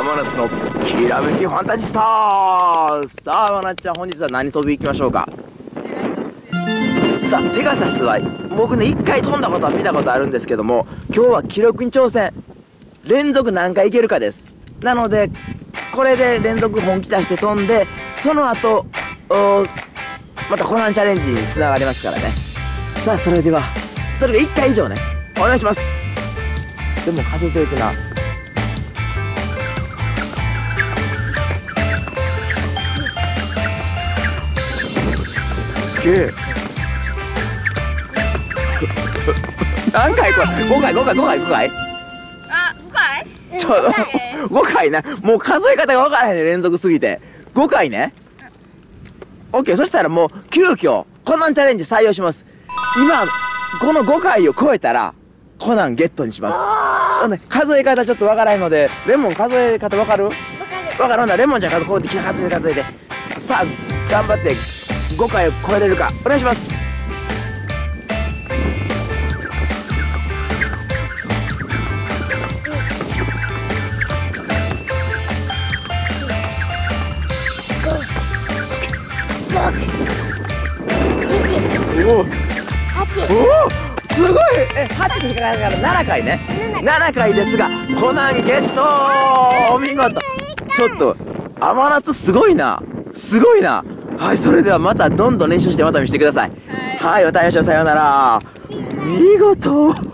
天夏のきらめきファンタジスター。さあ、まなっちゃん、本日は何飛び行きましょうか。さあ、ペガサスは僕ね、1回飛んだことは見たことあるんですけども、今日は記録に挑戦。連続何回いけるかです。なのでこれで連続本気出して飛んで、その後またコナンチャレンジにつながりますからね。さあ、それではそれが1回以上ね、お願いします。でも数えといてな。すげえ。何回これ。5回5回あ、5回ちょっと5回な。もう数え方が分からへんね、連続すぎて。5回ね。オッケー。そしたらもう急遽コナンチャレンジ採用します。今この5回を超えたらコナンゲットにします。数え方ちょっと分からへんので、レモン数え方分かる？分かるんだ。レモンちゃんからこうやって数えて。さあ、頑張って5回を超えれるか。お願いします。おお、すごい。8に引っかかるから7回ね。7回ですが、コナンゲット。お見事。ちょっと天夏すごいな。はい、それではまたどんどん練習してまた見せてください。はい、お会いしましょう。さようなら。見事。